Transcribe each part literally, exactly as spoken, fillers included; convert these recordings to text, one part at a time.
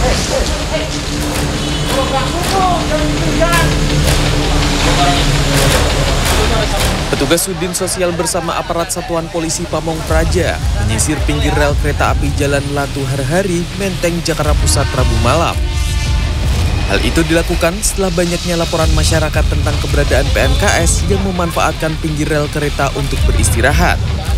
Petugas Sudin Sosial bersama aparat Satuan Polisi Pamong Praja menyisir pinggir rel kereta api Jalan Latu Harhari, Menteng, Jakarta Pusat, Rabu malam. Hal itu dilakukan setelah banyaknya laporan masyarakat tentang keberadaan P M K S yang memanfaatkan pinggir rel kereta untuk beristirahat.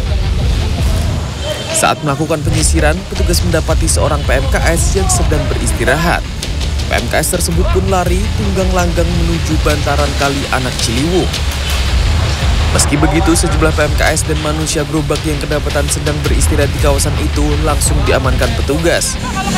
Saat melakukan penyisiran, petugas mendapati seorang P M K S yang sedang beristirahat. P M K S tersebut pun lari tunggang langgang menuju bantaran Kali Anak Ciliwung. Meski begitu, sejumlah P M K S dan manusia gerobak yang kedapatan sedang beristirahat di kawasan itu langsung diamankan petugas.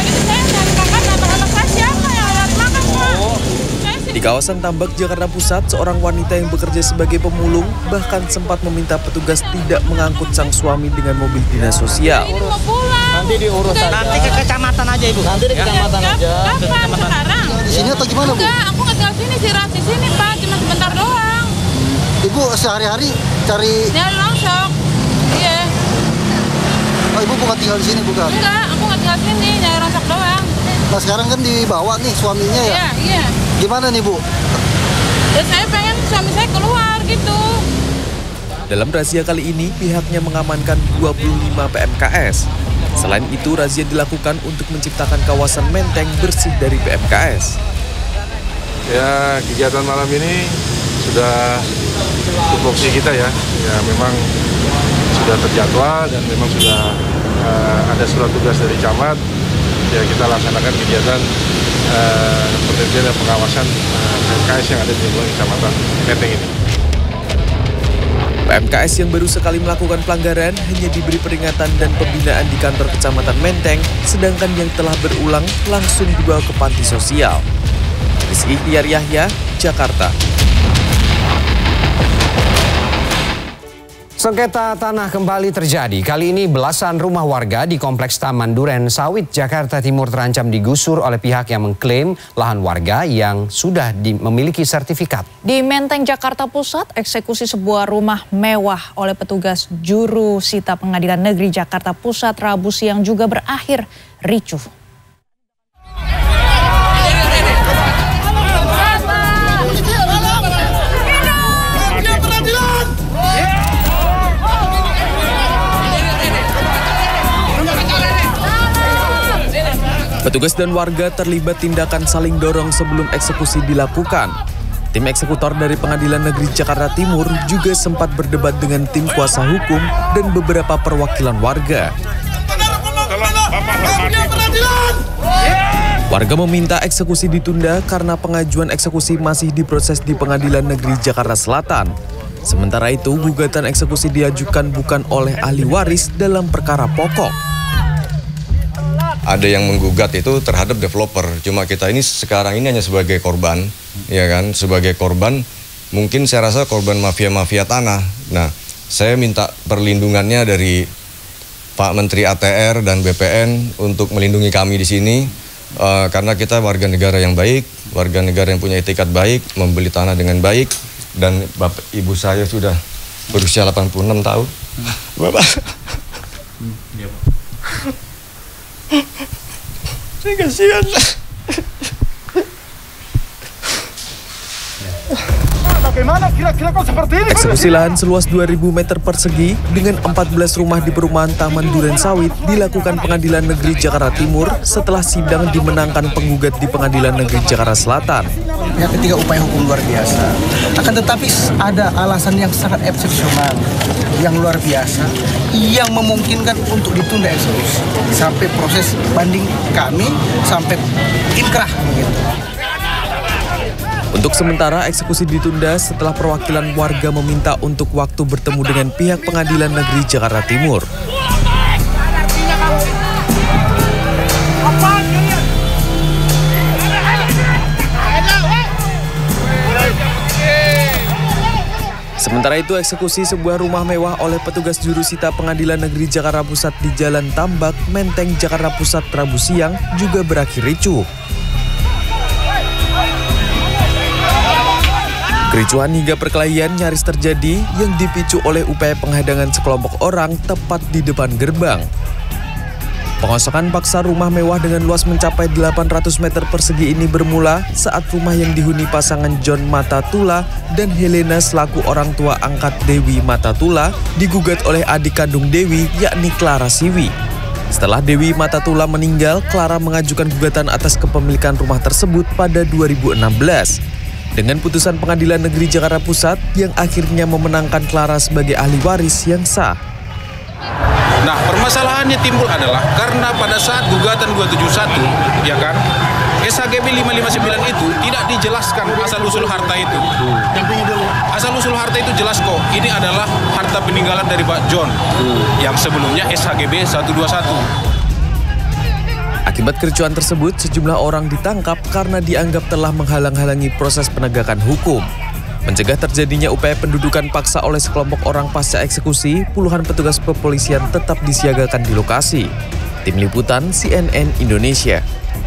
Di kawasan Tambak, Jakarta Pusat, seorang wanita yang bekerja sebagai pemulung bahkan sempat meminta petugas tidak mengangkut sang suami dengan mobil dinas sosial. Ini mau pulang. Nanti diurus aja. Nanti ke kecamatan aja, Ibu. Nanti di kecamatan ya, aja. Kapan sekarang? Di sini atau gimana, Bu? Enggak, aku nggak tinggal sini, sih di sini, Pak. Cuma sebentar doang. Ibu sehari-hari cari... Nyari longsok. Iya. Oh, Ibu bukan tinggal di sini, bukan? Enggak, aku nggak tinggal sini, nyari longsok doang. Nah, sekarang kan dibawa nih suaminya ya? Iya, iya. Gimana nih, Bu? Dan saya pengen suami saya keluar gitu. Dalam razia kali ini, pihaknya mengamankan dua puluh lima P M K S. Selain itu, razia dilakukan untuk menciptakan kawasan Menteng bersih dari P M K S. Ya, kegiatan malam ini sudah tupoksi kita ya. Ya, memang sudah terjadwal dan memang sudah uh, ada surat tugas dari camat. Ya, kita laksanakan kegiatan uh, potensi dan pengawasan uh, P M K S yang ada di lingkungan Kecamatan Menteng ini. P M K S yang baru sekali melakukan pelanggaran hanya diberi peringatan dan pembinaan di kantor Kecamatan Menteng, sedangkan yang telah berulang langsung dibawa ke panti sosial. Rizky Tiar Yahya, Jakarta. Sengketa tanah kembali terjadi. Kali ini belasan rumah warga di Kompleks Taman Duren Sawit, Jakarta Timur terancam digusur oleh pihak yang mengklaim lahan warga yang sudah di, memiliki sertifikat. Di Menteng, Jakarta Pusat, eksekusi sebuah rumah mewah oleh petugas juru sita Pengadilan Negeri Jakarta Pusat Rabu siang juga berakhir ricuh. Petugas dan warga terlibat tindakan saling dorong sebelum eksekusi dilakukan. Tim eksekutor dari Pengadilan Negeri Jakarta Timur juga sempat berdebat dengan tim kuasa hukum dan beberapa perwakilan warga. Warga meminta eksekusi ditunda karena pengajuan eksekusi masih diproses di Pengadilan Negeri Jakarta Selatan. Sementara itu, gugatan eksekusi diajukan bukan oleh ahli waris dalam perkara pokok. Ada yang menggugat itu terhadap developer, cuma kita ini sekarang ini hanya sebagai korban, ya kan, sebagai korban, mungkin saya rasa korban mafia-mafia tanah. Nah, saya minta perlindungannya dari Pak Menteri A T R dan B P N untuk melindungi kami di sini, uh, karena kita warga negara yang baik, warga negara yang punya etikat baik, membeli tanah dengan baik, dan Bapak Ibu saya sudah berusia delapan puluh enam tahun. Bapak. Hmm, iya, Pak. Saya kasihan. Bagaimana kira-kira kok seperti ini? Eksekusi lahan seluas dua ribu meter persegi dengan empat belas rumah di perumahan Taman Duren Sawit dilakukan Pengadilan Negeri Jakarta Timur setelah sidang dimenangkan penggugat di Pengadilan Negeri Jakarta Selatan. Yang ketiga, upaya hukum luar biasa. Akan tetapi ada alasan yang sangat eksepsional, yang luar biasa, yang memungkinkan untuk ditunda eksekusi sampai proses banding kami sampai inkrah begitu. Untuk sementara eksekusi ditunda setelah perwakilan warga meminta untuk waktu bertemu dengan pihak Pengadilan Negeri Jakarta Timur. Sementara itu, eksekusi sebuah rumah mewah oleh petugas jurusita Pengadilan Negeri Jakarta Pusat di Jalan Tambak, Menteng, Jakarta Pusat Rabu siang juga berakhir ricuh. Kericuhan hingga perkelahian nyaris terjadi yang dipicu oleh upaya penghadangan sekelompok orang tepat di depan gerbang. Pengosongan paksa rumah mewah dengan luas mencapai delapan ratus meter persegi ini bermula saat rumah yang dihuni pasangan John Matatula dan Helena selaku orang tua angkat Dewi Matatula digugat oleh adik kandung Dewi yakni Clara Siwi. Setelah Dewi Matatula meninggal, Clara mengajukan gugatan atas kepemilikan rumah tersebut pada dua ribu enam belas. Dengan putusan Pengadilan Negeri Jakarta Pusat yang akhirnya memenangkan Clara sebagai ahli waris yang sah. Nah, permasalahannya timbul adalah karena pada saat gugatan dua tujuh satu, ya kan, S H G B lima lima sembilan itu tidak dijelaskan asal-usul harta itu. Asal-usul harta itu jelas kok, ini adalah harta peninggalan dari Pak John, yang sebelumnya S H G B seratus dua puluh satu. Akibat kericuan tersebut, sejumlah orang ditangkap karena dianggap telah menghalang-halangi proses penegakan hukum. Mencegah terjadinya upaya pendudukan paksa oleh sekelompok orang pasca eksekusi, puluhan petugas kepolisian tetap disiagakan di lokasi. Tim Liputan C N N Indonesia.